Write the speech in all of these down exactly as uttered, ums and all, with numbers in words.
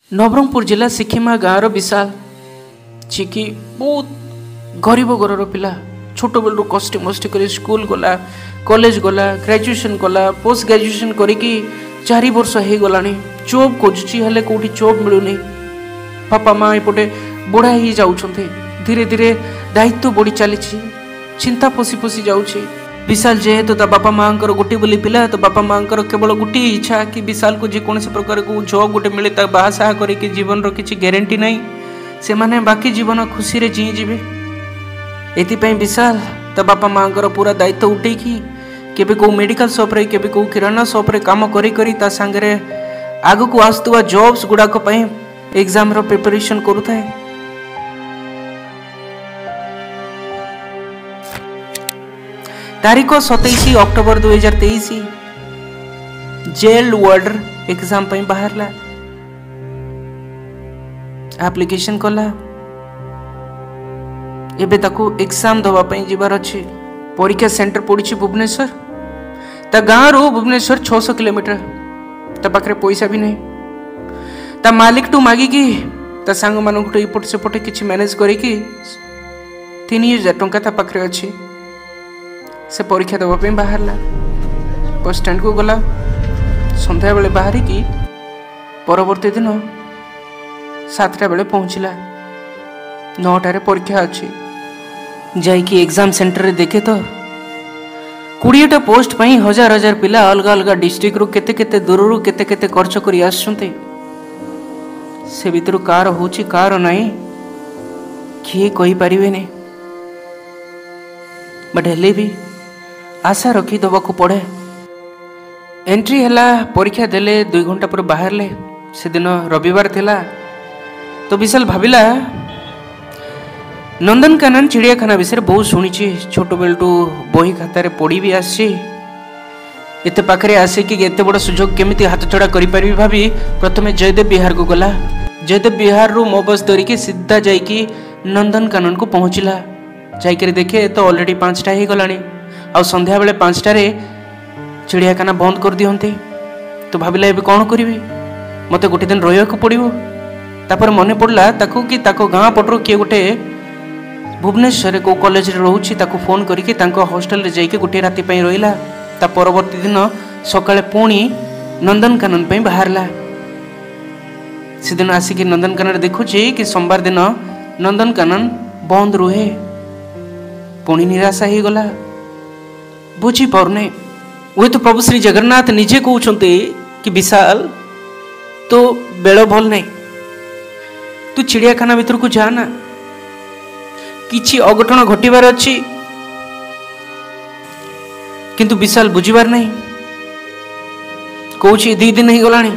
नवरंगपुर जिला सिक्किमा गाँव विशाल जी की बहुत गरीब घर पिला छोट बेलू कष्ट मस्ती कर स्कूल गला कॉलेज गला ग्रेजुएशन कला पोस्ट ग्रेजुएशन करिकी चार वर्ष हो गला जॉब खोजुची हेले कोठी जॉब मिलूनी बापा माँ एपटे बुढ़ा ही जाउछन्ते धीरे धीरे दायित्व बढ़ी चली चिंता पशि पशि जाऊँगी विशाल जेहेतु तो बापा माँ गोटे बोली पिला तो बापा माँ केवल गोटे इच्छा कि विशाल को जेकोसी प्रकार को जॉब गोटे मिले बाहासाहा करके जीवन रो किसी ग्यारंटी नहीं से माने बाकी जीवन खुशी रे जी जीवे एथिपाई विशाल तो बापा माँ पूरा दायित्व उठेकी केबे को मेडिकल शॉप रे केबे को किराना शॉप रे काम करी करी ता संगे आगु को आसुवा जॉब्स गुड़ाक एग्जाम रो प्रिपरेशन करूथाए। तारीख सतैश अक्टोबर दुई हजार तेईस जेल वार्डर एग्जाम बाहर ला एप्लिकेशन कला एबे ताकू एग्जाम दवा जीवार अच्छे परीक्षा सेंटर पड़ी भुवनेश्वर ता गाँव रू भुवनेश्वर छह सौ किलोमीटर ता पाखरे पैसा भी नहीं ता मालिक टू मागिकी ता सांग मानक इपट सेपटे किसी मैनेज करिकी तीन हजार टंका ता पाखरे अच्छी से परीक्षा देवाई बाहर बस स्टैंड को गला संध्या बेले बाहर की परवर्ती दिन सातटा बेले पहुँचला नौटार परीक्षा अच्छी जाइकी एग्जाम सेंटर रे देखे तो कोड़ीटा पोस्ट पई हजार हजार पिला अलग अलग डिस्ट्रिक्ट रु केते केते दूर रु केते केते खर्च करी आसुंते से भीतर कार होची कार नहीं किए कही पारिबे नहीं बट हेले भी आशा रखी दबाक पड़े एंट्री हैला परीक्षा देले दुई घंटा पर बाहर ले से दिन रविवार थिला तो विशाल भाविला नंदनकानन चिड़ियाखाना विषय बहुत शुणी छोट बेलू बही खातार पढ़ी भी आसी एत पाखे आसिकी एत बड़ सुजोग केमिति हाथ छड़ा करि भाभी प्रथमे जयदेव विहार को गला जयदेव विहार रु मो बस धरिकी सीधा जाइकी नंदनकानन को पहुँचला जाइकर देखे तो ऑलरेडी पांचटा ही गलानी आ संध्या बेले पांचटारे चिड़ियाखाना बंद कर दियंते तो भाविला एबे कौन करी मते गोटे दिन रहिया को पड़िबो तापर मने पड़ला ताको कि ताको गाँ पटरो किए गोटे भुवनेश्वर को कॉलेज रे रहउछि ताको फोन करिके तांको हॉस्टल रे जाइके गोटे राति पई रहिला ता परवर्ती दिन सकाळे पुणी नंदनकानन पई बाहरला से दिन आसिक नंदनकानन देखुछि कि सोमवार दिन नंदनकानन बंद रुहे पुणी निराशा ही गला बुझी पारने वे तो प्रभु श्री जगन्नाथ निजे कहते कि विशाल तो बेल भल नहीं तू चिड़ियाखाना भीतर को जाना किछि अघटन घटबार अच्छी किंतु विशाल बुझीबार नहीं कौची दी दिन ही गलानी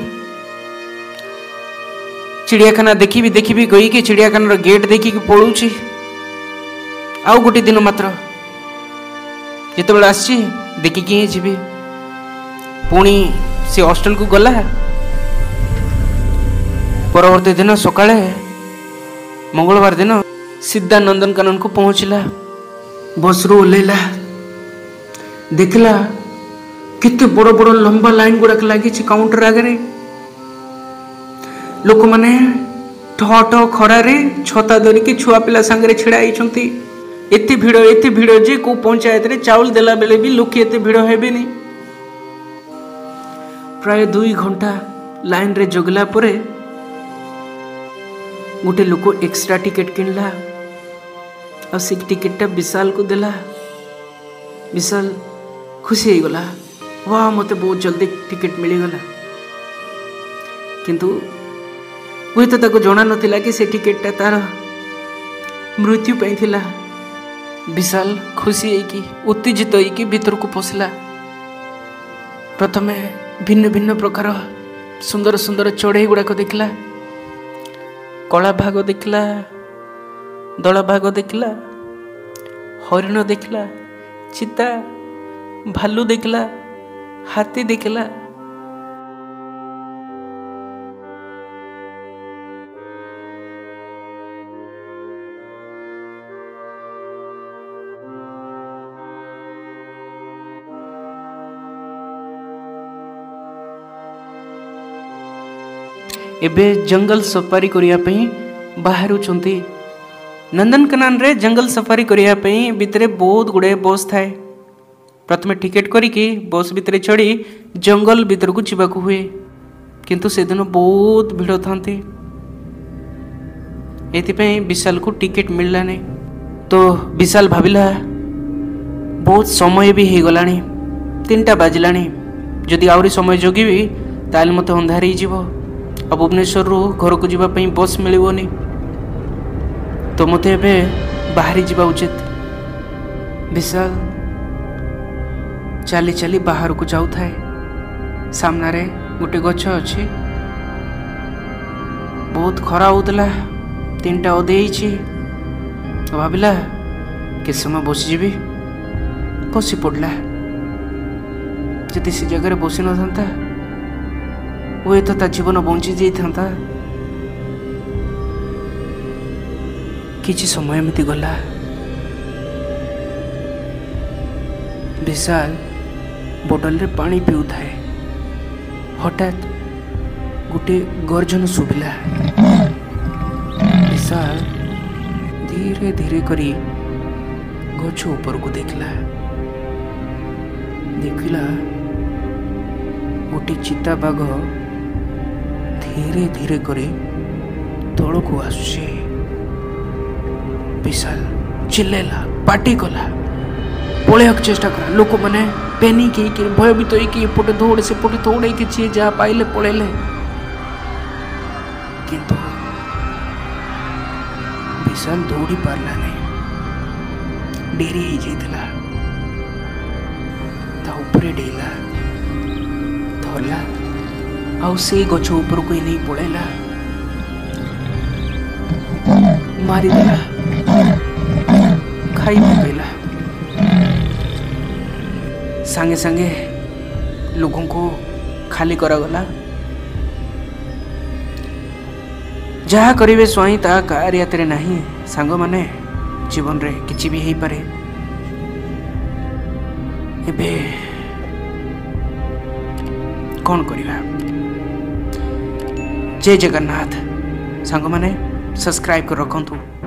चिड़ियाखाना देखी देखी गई कि चिड़ियाखाना गेट देखी पलूची आउ गोटे दिन मात्र जिते आसी देखिकी जी पुणी से हॉस्टल को गला परवर्ती दिन सकाळे मंगलवार दिन सीधा नंदनकानन को पहुँचला बस रू ओह्लैला देखला कितने बड़ बड़ लंबा लाइन गुड़ाक लगी काउंटर आगे लोक मैंने ठ ठ खरारे छता धरिकी छुआ पिला सांगे छिड़ा होती एते भिड़ एते भिड़ जे को पंचायत रे चाउल देला बेले भी लोक एते भिड़ हेबे नहीं प्राय दुई घंटा लाइन रे जगला परे गोटे लोक एक्स्ट्रा टिकेट किनला और से टिकेटा विशाल को देला विशाल खुशी हो गला वाह मते बहुत जल्दी टिकेट मिल गला किंतु वे तो ताको जणा नथिला कि से टिकेटा तार मृत्यु पई थिला विशाल खुशी होगी उत्तेजित होगी भीतर को पशला प्रथमे भिन्न भिन्न प्रकार सुंदर सुंदर चढ़ई गुड़ाक देखला कला भाग देखला दला भाग देखला हरिण देखला चिता भालू देखला हाथी देखला एबे जंगल सफारी करिया पई बाहरुचंती। नंदनकानन रे जंगल सफारी करिया पई भितरे बहुत गुड़े बस थाए। प्रथमे टिकेट करिकी बस भितरे चढ़ी जंगल भीतर को जीवाकू हुए, किंतु से दिन बहुत भिड़ थांती। एथिपाई विशाल को टिकेट मिलला नहीं। तो विशाल भाविला बहुत समय भी हो गलानी, तीनटा बाजिलानी, जदि आउरी समय जगिबी ताल मते अंधार ही जीवो। अब भुवनेश्वर रु घर को जीवा पई बस मिलिबोनी, तो मते एबे बाहरी जीवा उचित। विशाल चली चली बाहर को जाऊ थाए। सामना रे गोटे गछ अछि। बहुत खरा होतला, तीनटा ओदेइछि। भाविला कि समय बसीजी, बसी पड़ला। जदि से जगह बसी न था हुए तो ता जीवन बंची जाता। किछि समय एमती गला। विशाल बोतल रे पानी पिउ थाए। हठात गोटे गर्जन शुभिला। विशाल धीरे धीरे करी गछ ऊपर को देखला। देखला गोटे चिता बाघ धीरे धीरे करी तल को आसुचे। विशाल चिल्लेला, पाटी कला, पलैक चेष्टा करा। लोक मैंने पैनिक होइके भयभीत होइके एपटे दौड़े सेपटे दौड़े किसी जहाँ पाइले पलैले, किंतु विशाल दौड़ी पारला नहीं। डेरी हो जाइतिला। ता ऊपरे डेला धरला आउ से गछ ऊपर को नहीं पलैला, मारिदेला, खाई पकेला। सांगे सांगे लोगों को खाली करागला। जहाँ करिवे स्वाई ता कारी हाथ नहीं। सांग माने जीवन रे किछि भी हो पारे। एबे कौन करिवा। जय जगन्नाथ। सांग माने सब्सक्राइब कर रखंतु।